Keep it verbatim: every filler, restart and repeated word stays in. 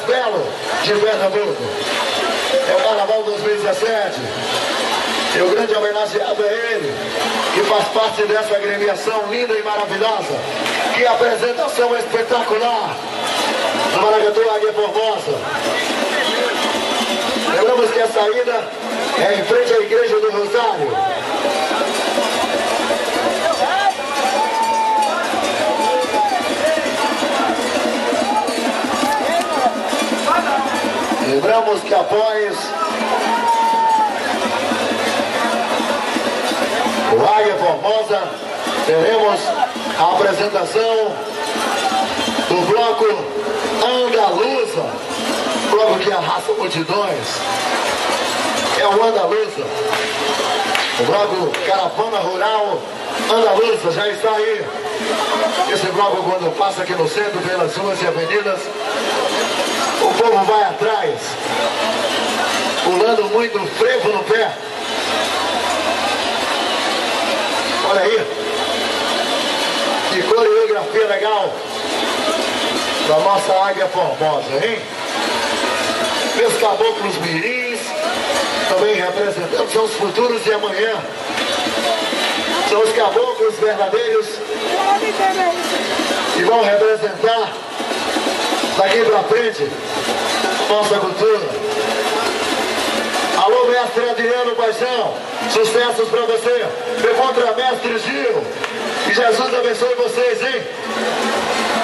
mais belo de Pernambuco. É o Carnaval dois mil e dezessete. E o grande homenageado é ele, que faz parte dessa agremiação linda e maravilhosa. Que apresentação espetacular do Maracatu Águia Formosa. Lembramos que a saída é em frente à Igreja do Rosário. Lembramos que após o Águia Formosa, teremos a apresentação do bloco Andaluza, bloco que arrasta multidões. É o Andaluza, o bloco Caravana Rural Andaluza, já está aí. Esse bloco, quando passa aqui no centro, pelas ruas e avenidas, o povo vai atrás, pulando muito frevo no pé. Olha aí, que coreografia legal da nossa Águia Formosa, hein? Meus caboclos mirins, também representando, são os futuros de amanhã. São os caboclos verdadeiros que vão representar daqui pra frente nossa cultura. Alô, mestre Adriano Paixão, sucessos pra você. Meu contra mestre Gil, que Jesus abençoe vocês, hein?